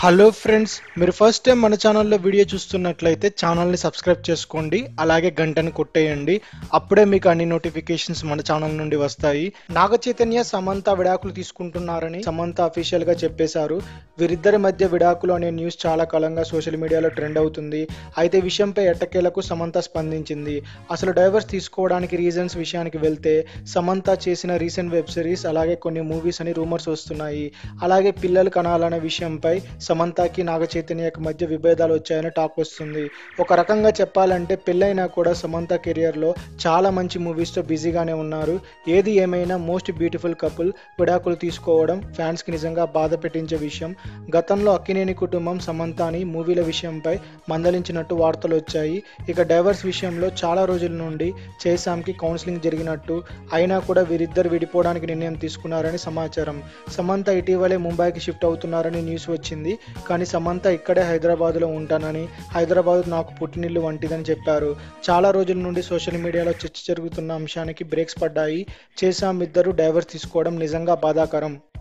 Hello friends, మీరు first time మన ఛానల్లో వీడియో చూస్తున్నట్లయితే ఛానల్ని సబ్స్క్రైబ్ చేసుకోండి. అలాగే గంటని కొట్టేయండి. అప్పుడే మీకు అన్ని నోటిఫికేషన్స్ మన ఛానల్ నుండి వస్తాయి. నాగ చైతన్య సమంత విడాకులు తీసుకుంటున్నారని సమంత అఫీషియల్ గా చెప్పేశారు. వీరిద్దరి మధ్య విడాకులు అనే న్యూస్ చాలా కాలంగా సోషల్ మీడియాలో ట్రెండ్ అవుతుంది. అయితే విషయంపై ఎట్టకేలకు సమంత స్పందించింది. అసలు డైవర్స్ తీసుకోవడానికి రీజన్స్ విషయానికి వెళ్తే సమంత చేసిన రీసెంట్ వెబ్ సిరీస్ అలాగే కొన్ని మూవీస్ అని రూమర్స్ వస్తున్నాయి. అలాగే పిల్లలు కనాలనే విషయంపై సమంతకి నాగ చైతన్యకి మధ్య విభేదాలు వచ్చాయని టాక్ వస్తుంది. ఒక రకంగా చెప్పాలంటే పెళ్ళైనా కూడా సమంత కెరియర్లో చాలా మంచి మూవీస్తో బిజీగానే ఉన్నారు. ఏది ఏమైనా మోస్ట్ బ్యూటిఫుల్ కపుల్ విడాకులు తీసుకోవడం ఫ్యాన్స్కి నిజంగా బాధ పెట్టించే విషయం. గతంలో అక్కినేని కుటుంబం సమంతని మూవీల విషయంపై మందలించినట్టు వార్తలు వచ్చాయి. ఇక డైవర్స్ విషయంలో చాలా రోజుల నుండి చేశాంకి కౌన్సిలింగ్ జరిగినట్టు, అయినా కూడా వీరిద్దరు విడిపోవడానికి నిర్ణయం తీసుకున్నారని సమాచారం. సమంత ఇటీవలే ముంబైకి షిఫ్ట్ అవుతున్నారని న్యూస్ వచ్చింది. కానీ సమంత ఇక్కడే హైదరాబాద్లో ఉంటానని, హైదరాబాద్ నాకు పుట్టినిల్లు వంటిదని చెప్పారు. చాలా రోజుల నుండి సోషల్ మీడియాలో చర్చ జరుగుతున్న అంశానికి బ్రేక్స్ పడ్డాయి. చేశాం ఇద్దరు డైవర్స్ తీసుకోవడం నిజంగా బాధాకరం.